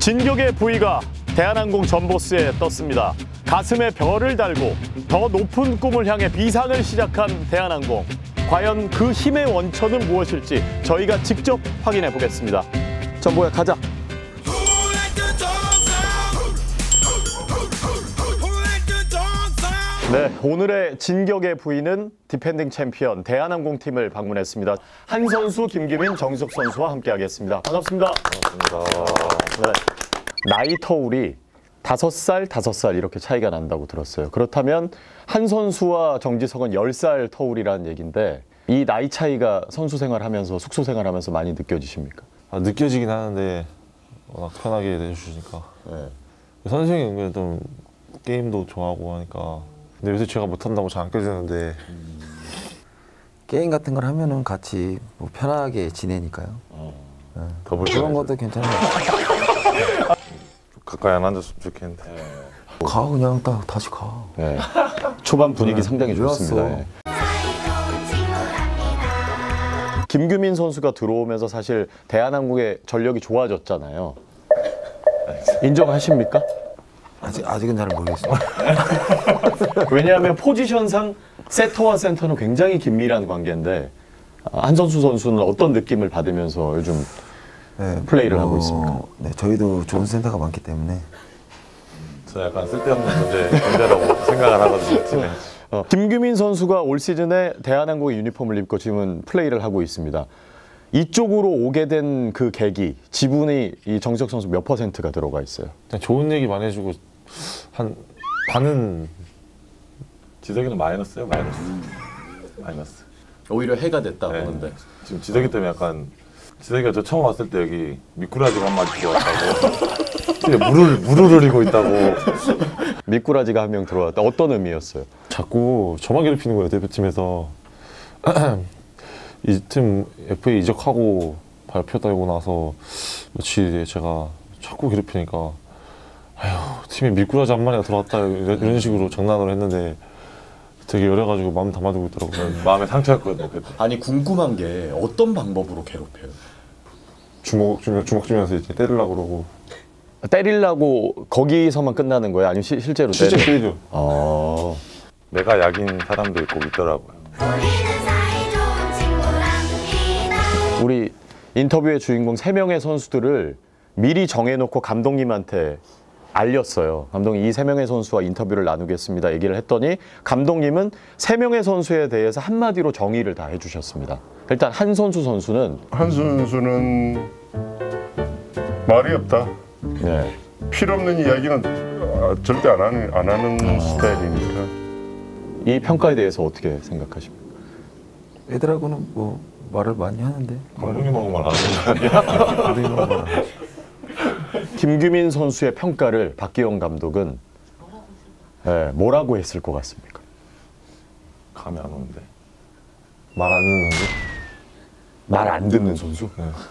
진격의 부위가 대한항공 전보스에 떴습니다. 가슴에 별을 달고 더 높은 꿈을 향해 비상을 시작한 대한항공. 과연 그 힘의 원천은 무엇일지 저희가 직접 확인해 보겠습니다. 전보야, 가자. 네, 오늘의 진격의 부위는 디펜딩 챔피언 대한항공 팀을 방문했습니다. 한 선수 김규민, 정지석 선수와 함께하겠습니다. 반갑습니다. 반갑습니다. 네. 나이 터울이 5살 이렇게 차이가 난다고 들었어요. 그렇다면 한 선수와 정지석은 10살 터울이라는 얘기인데 이 나이 차이가 선수 생활하면서 숙소 생활하면서 많이 느껴지십니까? 느껴지긴 하는데 워낙 편하게 해주시니까. 네. 선생님이 은근 좀 게임도 좋아하고 하니까. 근데 요새 제가 못한다고 잘 안 껴주는데. 게임 같은 걸 하면은 같이 뭐 편하게 지내니까요. 네. 그런 것도 괜찮아요. 가까이 안 앉았으면 좋겠는데. 가 그냥 다시 가. 네. 초반 분위기 상당히 좋습니다. 네. 김규민 선수가 들어오면서 사실 대한항공의 전력이 좋아졌잖아요. 인정하십니까? 아직은 잘 모르겠습니다. 왜냐하면 포지션상 세터와 센터는 굉장히 긴밀한 관계인데 한선수 선수는 어떤 느낌을 받으면서 요즘 플레이를 하고 있습니까? 네, 저희도 좋은 센터가 많기 때문에 저 약간 쓸데없는 존재라고 생각을 하거든요, 팀에. 김규민 선수가 올 시즌에 대한항공의 유니폼을 입고 지금은 플레이를 하고 있습니다. 이쪽으로 오게 된 그 계기, 지분이 이 정지석 선수 몇 %가 들어가 있어요? 그냥 좋은 얘기 많이 해주고 한 반은 지석이는 마이너스예요, 마이너스. 오히려 해가 됐다 보는데. 지금 지석이 때문에 약간 지석이가 저 처음 왔을 때 여기 미꾸라지가 한 마리 들어왔다고 물을 흐리고 있다고. 미꾸라지가 한 명 들어왔다. 어떤 의미였어요? 자꾸 저만 괴롭히는 거예요, 대표팀에서. 이 팀 FA 이적하고 발표 달고 나서 며칠 뒤에 제가 자꾸 괴롭히니까 아휴, 팀에 미꾸라지 한 마리가 들어왔다 이런 식으로 장난을 했는데 되게 열해가지고 마음 담아두고 있더라고요. 마음에 상처였거든요, 그때. 아니, 궁금한 게 어떤 방법으로 괴롭혀요? 주먹 주면서 이제 때리려고 그러고. 때리려고 거기서만 끝나는 거예요? 아니면 실제로 실제 때리죠. 내가 약인 사람들이 꼭 있더라고요. 우리 인터뷰의 주인공 3명의 선수들을 미리 정해놓고 감독님한테 알렸어요. 감독님, 이 3명의 선수와 인터뷰를 나누겠습니다. 얘기를 했더니 감독님은 3명의 선수에 대해서 한마디로 정의를 다 해주셨습니다. 일단 한 선수는 말이 없다. 네. 필요 없는 이야기는 절대 안 하는 스타일이니까. 이 평가에 대해서 어떻게 생각하십니까? 애들하고는 뭐 말을 많이 하는데. 감독님하고 말하는 거 아니야? 김규민 선수의 평가를 박기영 감독은 뭐라고 했을 것 같습니까? 감이 안 오는데. 말 안 듣는 선수? 말 안 듣는 선수?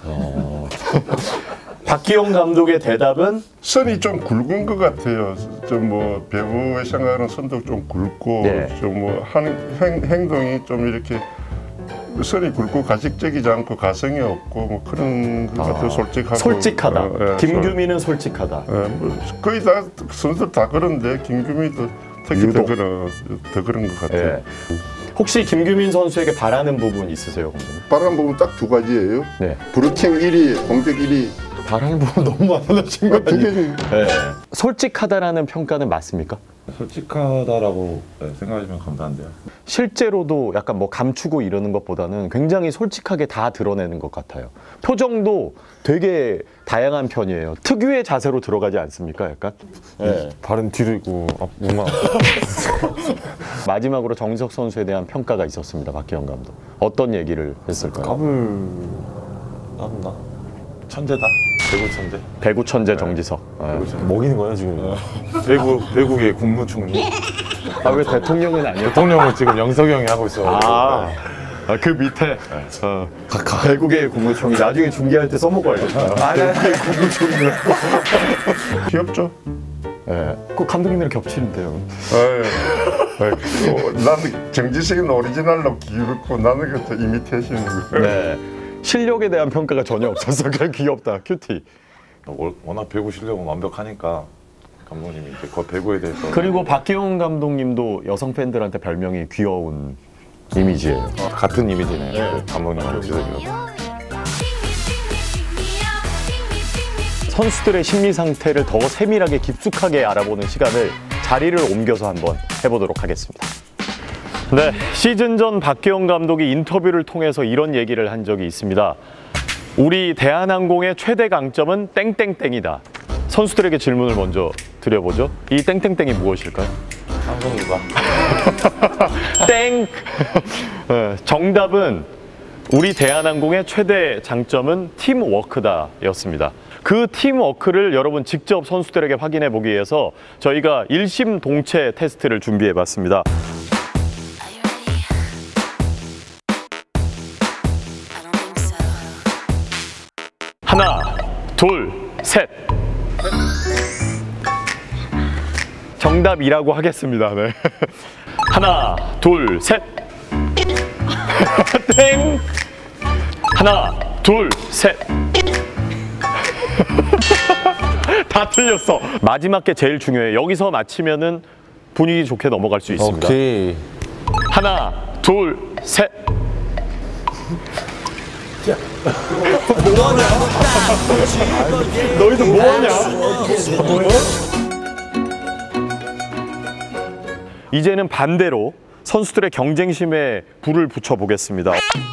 박기영 감독의 대답은 선이 좀 굵은 것 같아요. 좀 뭐 배우의 생각하는 선도 좀 굵고 좀 뭐 하는 행동이 좀 이렇게 선이 굵고 가식적이지 않고 가성이 없고 뭐 그런 것 같아요. 솔직하다. 김규민은 솔직하다. 뭐 거의 다 선수들 다 그런데 김규민도 특히 더 그런 것 같아요. 혹시 김규민 선수에게 바라는 부분 있으세요, 감독님? 바라는 부분 딱 2가지예요. 브루킹 1위, 공격 1위. 바라는 부분 너무 많아진 거 아니에요? 2개지. 솔직하다라는 평가는 맞습니까? 솔직하다라고 생각하시면 감사한데요. 실제로도 약간 뭐 감추고 이러는 것보다는 굉장히 솔직하게 다 드러내는 것 같아요. 표정도 되게 다양한 편이에요. 특유의 자세로 들어가지 않습니까, 약간? 발은 뒤로 있고 몸만. 마지막으로 정지석 선수에 대한 평가가 있었습니다, 박기영 감독. 어떤 얘기를 했을까요? 까불나? 천재다. 배구 천재. 배구 천재 정지석. 먹이는 거야 지금. 배구의 국무총리. 왜 대통령은 아니에요? 대통령은 지금 영석이 형이 하고 있어. 그 밑에 배구계 국무총리. 나중에 중계할 때 써먹어야겠다. 배구계 국무총리. 귀엽죠? 그 감독님이랑 겹치는데요. 나는 정지석은 오리지널로 귀엽고 나는 그 이미테이션이고. 실력에 대한 평가가 전혀 없었어. 그냥 귀엽다, 큐티. 워낙 배구 실력은 완벽하니까 감독님이 이제 그 배구에 대해서 그리고 박기용 감독님도 여성 팬들한테 별명이 귀여운 이미지예요. 같은 이미지네요. 감독님하고 지도자가. 선수들의 심리 상태를 더 세밀하게 깊숙하게 알아보는 시간을 자리를 옮겨서 한번 해보도록 하겠습니다. 네, 시즌 전 박기용 감독이 인터뷰를 통해서 이런 얘기를 한 적이 있습니다. 우리 대한항공의 최대 강점은 땡땡땡이다. 선수들에게 질문을 먼저 드려보죠. 이 땡땡땡이 무엇일까요? 항공유가 땡! 정답은 우리 대한항공의 최대 장점은 팀워크다 였습니다. 그 팀워크를 여러분 직접 선수들에게 확인해 보기 위해서 저희가 일심동체 테스트를 준비해 봤습니다. 하나, 둘, 셋. 정답이라고 하겠습니다. 네. 하나, 둘, 셋. 땡. 하나, 둘, 셋. 다 틀렸어. 마지막 게 제일 중요해. 여기서 맞히면은 분위기 좋게 넘어갈 수 있습니다. 오케이. 하나, 둘, 셋. 뭐하냐? 너희들 뭐하냐? 이제는 반대로 선수들의 경쟁심에 불을 붙여보겠습니다.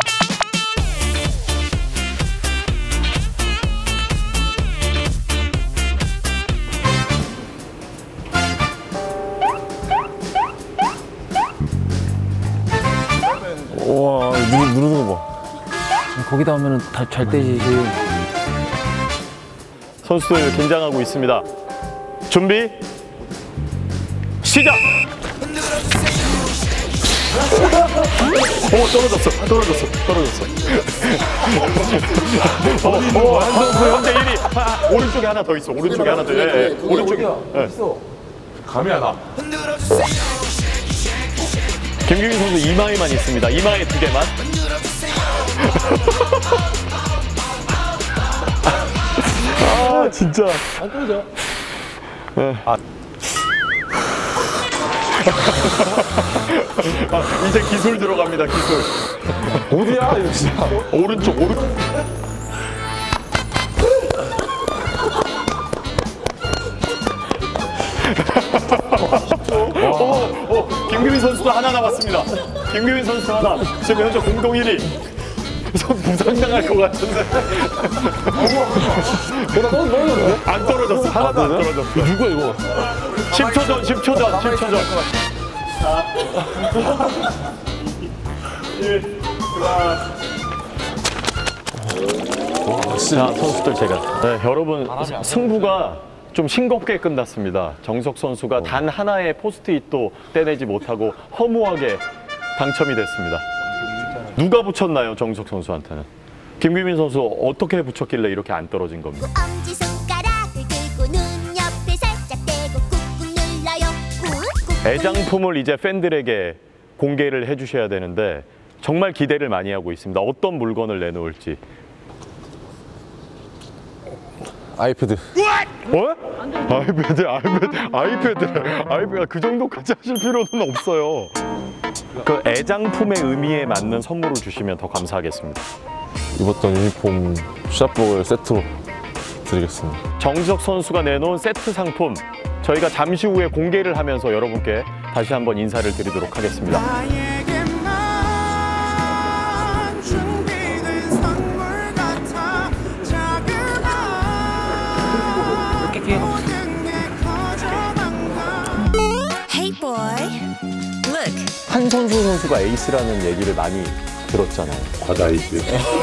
와, 누르는 거 봐. 거기다 하면은 다 잘 떼지지. 선수들 긴장하고 있습니다. 준비, 시작! 떨어졌어. 한 선수 현재 1위. 오른쪽에 하나 더 있어. 오른쪽에 하나 더. 예, 오른쪽에. 예. 감이 안 와. 김규민 선수 이마에만 있습니다. 이마에 2개만. 아 진짜. 안 떨어져. 네. 이제 기술 들어갑니다. 기술. 어디야 이거 진짜. 오른쪽. 김규민 선수도 하나 남았습니다. 김규민 선수 하나. 지금 현재 공동 1위. 손 부상당할 것 같은데. 안 떨어졌어. 하나도 안 떨어졌어. 누구야 이거? 10초 전. 자, 선수들 제가. 네, 여러분, 승부가 좀 싱겁게 끝났습니다. 정석 선수가 단 하나의 포스트잇도 떼내지 못하고 허무하게 당첨이 됐습니다. 누가 붙였나요, 정석 선수한테는? 김규민 선수 어떻게 붙였길래 이렇게 안 떨어진 겁니까? 엄지손가락을 들고 눈 옆에 살짝 대고 꾹꾹 눌러요. 꾹꾹. 애장품을 이제 팬들에게 공개를 해주셔야 되는데 정말 기대를 많이 하고 있습니다. 어떤 물건을 내놓을지. 아이패드. 어? 아이패드. 그 정도까지 하실 필요는 없어요. 그 애장품의 의미에 맞는 선물을 주시면 더 감사하겠습니다. 입었던 유니폼 샷복을 세트로 드리겠습니다. 정지석 선수가 내놓은 세트 상품 저희가 잠시 후에 공개를 하면서 여러분께 다시 한번 인사를 드리도록 하겠습니다. Hey boy, look. 한선수 선수가 에이스라는 얘기를 많이 들었잖아요. 과다 이제.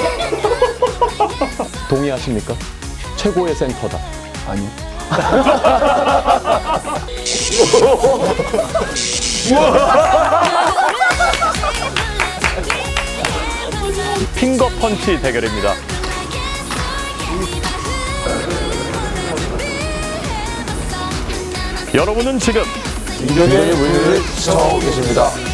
동의하십니까? 최고의 센터다. 아니. 핑거 펀치 대결입니다. 여러분은 지금 이경의 문을 시청하고 계십니다.